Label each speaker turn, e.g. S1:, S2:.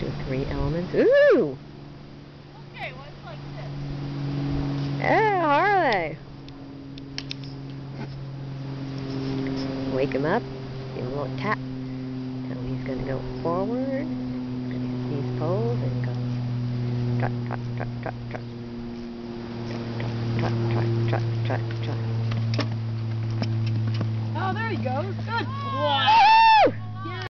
S1: do 3 elements. Ooh!
S2: Okay, well, it's like this.
S1: Yeah, Harley! Wake him up, give him a little tap. Tell him he's gonna go forward. He's gonna hit these poles and go trot, trot, trot, trot, trot. Trot, trot, trot, trot, trot.